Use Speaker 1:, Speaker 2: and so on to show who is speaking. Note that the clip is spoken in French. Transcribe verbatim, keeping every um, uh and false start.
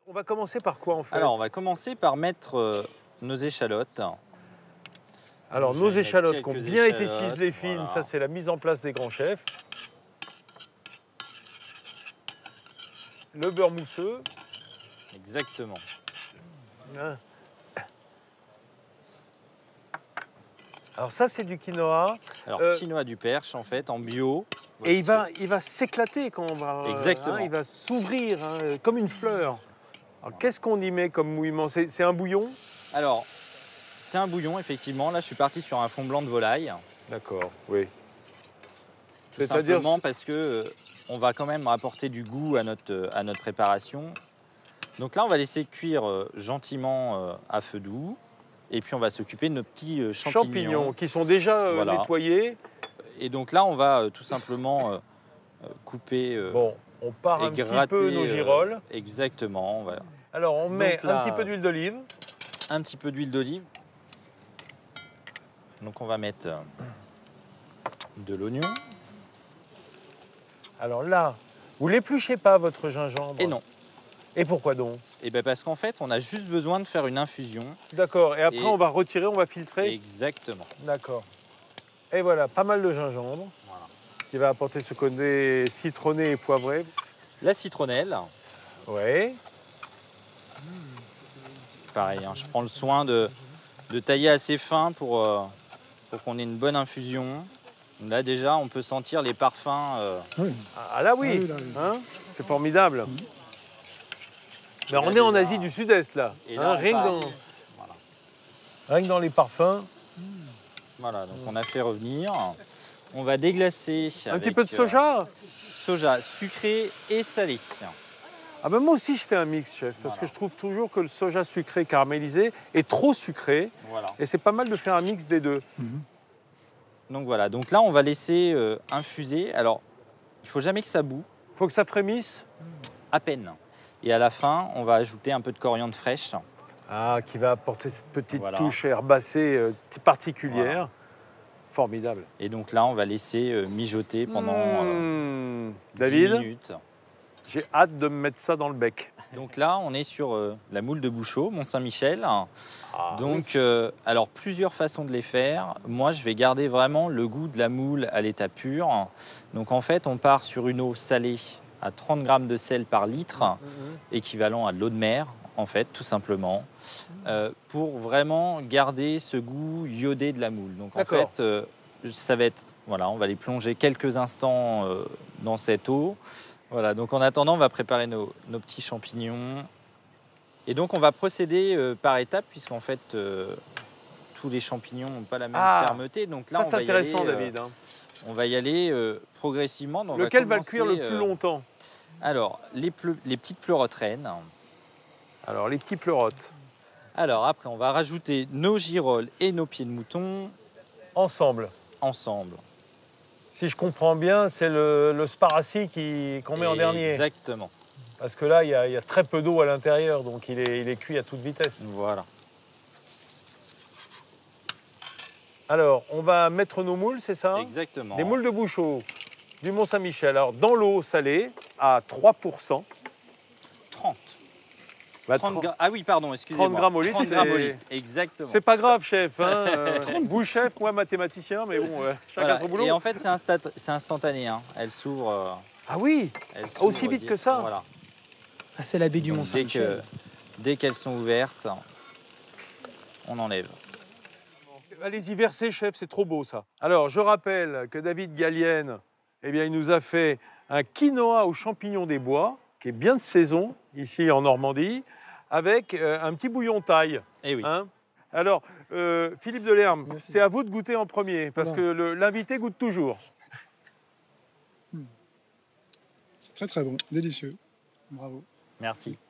Speaker 1: On va commencer par quoi en fait?
Speaker 2: Alors, on va commencer par mettre euh, nos échalotes.
Speaker 1: Alors,
Speaker 2: Je
Speaker 1: nos
Speaker 2: vais mettre
Speaker 1: échalotes qui ont
Speaker 2: quelques
Speaker 1: bien été
Speaker 2: échalotes,
Speaker 1: ciselées fines,
Speaker 2: voilà.
Speaker 1: ça c'est la mise en place des grands chefs. Le beurre mousseux.
Speaker 2: Exactement.
Speaker 1: Hein. Alors ça c'est du quinoa.
Speaker 2: Alors,
Speaker 1: Euh,
Speaker 2: quinoa du Perche, en fait, en bio.
Speaker 1: Et il va, il va s'éclater quand on va...
Speaker 2: Exactement.
Speaker 1: hein, il va s'ouvrir hein, comme une fleur. Alors qu'est-ce qu'on y met comme mouillement? C'est c'est un bouillon?
Speaker 2: Alors, c'est un bouillon, effectivement. Là, je suis parti sur un fond blanc de volaille.
Speaker 1: D'accord, oui.
Speaker 2: Tout
Speaker 1: C'est-à-dire-
Speaker 2: simplement parce que euh, on va quand même apporter du goût à notre, euh, à notre préparation. Donc là, on va laisser cuire euh, gentiment euh, à feu doux. Et puis, on va s'occuper de nos petits euh, champignons.
Speaker 1: Champignons qui sont déjà euh,
Speaker 2: Voilà.
Speaker 1: nettoyés.
Speaker 2: Et donc là, on va euh, tout simplement euh, euh, couper euh,
Speaker 1: Bon, on part
Speaker 2: et
Speaker 1: un petit
Speaker 2: gratter
Speaker 1: peu nos
Speaker 2: euh,
Speaker 1: girolles.
Speaker 2: exactement. Voilà.
Speaker 1: Alors on met
Speaker 2: là,
Speaker 1: un petit peu d'huile d'olive.
Speaker 2: Un petit peu d'huile d'olive. Donc on va mettre euh, de l'oignon.
Speaker 1: Alors là, vous l'épluchez pas votre gingembre?
Speaker 2: Et non.
Speaker 1: Et pourquoi donc?
Speaker 2: Et bien parce qu'en fait, on a juste besoin de faire une infusion.
Speaker 1: D'accord, et après
Speaker 2: Et-
Speaker 1: on va retirer, on va filtrer?
Speaker 2: Exactement.
Speaker 1: D'accord. Et voilà, pas mal de gingembre
Speaker 2: Voilà.
Speaker 1: qui va apporter ce côté citronné et poivré.
Speaker 2: La citronnelle,
Speaker 1: Oui.
Speaker 2: pareil, hein, je prends le soin de, de tailler assez fin pour, euh, pour qu'on ait une bonne infusion. Là déjà, on peut sentir les parfums. euh,
Speaker 1: Ah là oui,
Speaker 3: Ah oui, là, oui.
Speaker 1: hein, c'est formidable. Mais on
Speaker 2: là,
Speaker 1: est en
Speaker 2: déjà-
Speaker 1: Asie du Sud-Est là.
Speaker 2: Et
Speaker 1: hein,
Speaker 2: là, on
Speaker 1: rien, que
Speaker 2: part.
Speaker 1: dans,
Speaker 2: Voilà.
Speaker 1: rien que dans les parfums.
Speaker 2: Voilà, donc on a fait revenir. On va déglacer.
Speaker 1: Un
Speaker 2: avec,
Speaker 1: petit peu de
Speaker 2: euh,
Speaker 1: soja.
Speaker 2: soja sucré et salé.
Speaker 1: Ah ben moi aussi je fais un mix, chef, parce
Speaker 2: Voilà.
Speaker 1: que je trouve toujours que le soja sucré caramélisé est trop sucré.
Speaker 2: Voilà.
Speaker 1: Et c'est pas mal de faire un mix des deux.
Speaker 2: Donc voilà, donc là on va laisser euh, infuser. Alors, il faut jamais que ça boue,
Speaker 1: Faut que ça frémisse.
Speaker 2: à peine. Et à la fin, on va ajouter un peu de coriandre fraîche.
Speaker 1: Ah, qui va apporter cette petite
Speaker 2: Voilà.
Speaker 1: touche herbacée euh, particulière.
Speaker 2: Voilà.
Speaker 1: Formidable.
Speaker 2: Et donc là, on va laisser euh, mijoter pendant euh,
Speaker 1: Mmh.
Speaker 2: dix
Speaker 1: David,
Speaker 2: minutes.
Speaker 1: j'ai hâte de me mettre ça dans le bec.
Speaker 2: Donc là, on est sur euh, la moule de Bouchot, Mont-Saint-Michel.
Speaker 1: Ah,
Speaker 2: Donc,
Speaker 1: oui.
Speaker 2: euh, alors plusieurs façons de les faire. Moi, je vais garder vraiment le goût de la moule à l'état pur. Donc en fait, on part sur une eau salée à trente grammes de sel par litre,
Speaker 1: Mhm.
Speaker 2: équivalent à de l'eau de mer, en fait, tout simplement, euh, pour vraiment garder ce goût iodé de la moule. Donc en
Speaker 1: D'accord.
Speaker 2: fait, euh, ça va être, voilà, on va les plonger quelques instants euh, dans cette eau. Voilà, donc en attendant, on va préparer nos, nos petits champignons. Et donc on va procéder euh, par étapes, puisqu'en fait, euh, tous les champignons n'ont pas la même
Speaker 1: Ah,
Speaker 2: fermeté. Donc là,
Speaker 1: Ça
Speaker 2: on
Speaker 1: c'est
Speaker 2: va y
Speaker 1: intéressant,
Speaker 2: aller, euh,
Speaker 1: David. hein.
Speaker 2: on va y aller euh, progressivement. Donc on
Speaker 1: Lequel va le
Speaker 2: commencer,
Speaker 1: cuire le plus
Speaker 2: euh,
Speaker 1: longtemps?
Speaker 2: Alors, les, pleu- les petites pleurotes reines.
Speaker 1: Alors, les petits pleurotes.
Speaker 2: Alors après, on va rajouter nos girolles et nos pieds de mouton
Speaker 1: Ensemble.
Speaker 2: ensemble.
Speaker 1: Si je comprends bien, c'est le, le sparacy qui- qu'on met en dernier.
Speaker 2: Exactement.
Speaker 1: Parce que là, il y, a- il y a très peu d'eau à l'intérieur, donc il est, il est cuit à toute vitesse.
Speaker 2: Voilà.
Speaker 1: Alors, on va mettre nos moules, c'est ça?
Speaker 2: Exactement.
Speaker 1: Des moules de Bouchot du Mont-Saint-Michel. Alors, dans l'eau salée, à trois pour cent.
Speaker 2: trente.
Speaker 1: Bah,
Speaker 2: trente
Speaker 1: trente
Speaker 2: gra- Ah oui, pardon, excusez-moi.
Speaker 1: trente grammes au litre,
Speaker 2: trente grammes au
Speaker 1: c'est-
Speaker 2: litre, exactement.
Speaker 1: C'est pas grave, chef. Hein, euh, vous, chef, moi, mathématicien, mais bon, euh, chacun
Speaker 2: Voilà.
Speaker 1: son boulot.
Speaker 2: Et en fait, c'est instat- c'est instantané. Hein. Elle s'ouvre. euh,
Speaker 1: Ah oui,
Speaker 2: elle
Speaker 1: aussi
Speaker 2: s'ouvre
Speaker 1: vite
Speaker 2: di-
Speaker 1: que ça?
Speaker 2: Voilà.
Speaker 3: Ah, c'est la baie du
Speaker 2: Donc, dès
Speaker 3: Mont-Saint-Michel.
Speaker 2: que, dès qu'elles sont ouvertes, on enlève.
Speaker 1: Allez-y, versez, chef, c'est trop beau, ça. Alors, je rappelle que David Gallienne, eh bien, il nous a fait un quinoa aux champignons des bois, qui est bien de saison, ici en Normandie, avec euh, un petit bouillon taille.
Speaker 2: Eh oui.
Speaker 1: Hein. Alors, euh, Philippe Delerme,
Speaker 3: Merci.
Speaker 1: c'est à vous de goûter en premier, parce
Speaker 3: Voilà.
Speaker 1: que le- l'invité goûte toujours.
Speaker 3: C'est très très bon, délicieux. Bravo.
Speaker 2: Merci.